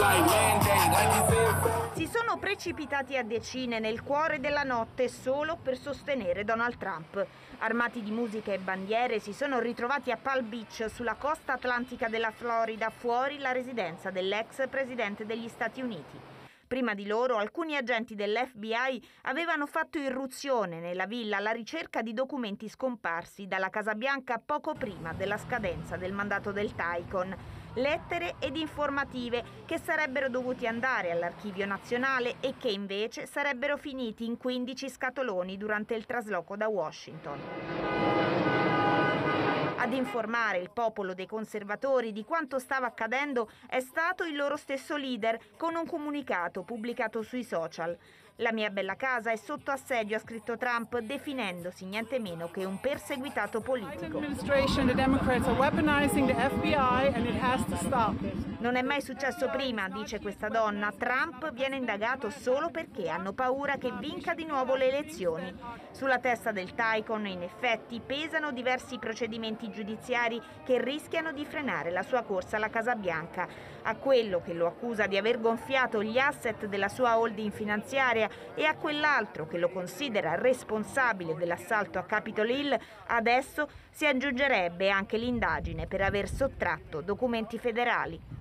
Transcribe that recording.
Si sono precipitati a decine nel cuore della notte solo per sostenere Donald Trump. Armati di musica e bandiere si sono ritrovati a Palm Beach, sulla costa atlantica della Florida, fuori la residenza dell'ex presidente degli Stati Uniti. Prima di loro, alcuni agenti dell'FBI avevano fatto irruzione nella villa alla ricerca di documenti scomparsi dalla Casa Bianca poco prima della scadenza del mandato del Tycoon. Lettere ed informative che sarebbero dovuti andare all'Archivio Nazionale e che invece sarebbero finiti in 15 scatoloni durante il trasloco da Washington. Ad informare il popolo dei conservatori di quanto stava accadendo è stato il loro stesso leader, con un comunicato pubblicato sui social. La mia bella casa è sotto assedio, ha scritto Trump, definendosi niente meno che un perseguitato politico. Non è mai successo prima, dice questa donna. Trump viene indagato solo perché hanno paura che vinca di nuovo le elezioni. Sulla testa del Tycoon, in effetti, pesano diversi procedimenti giudiziari che rischiano di frenare la sua corsa alla Casa Bianca. A quello che lo accusa di aver gonfiato gli asset della sua holding finanziaria e a quell'altro che lo considera responsabile dell'assalto a Capitol Hill, adesso si aggiungerebbe anche l'indagine per aver sottratto documenti federali.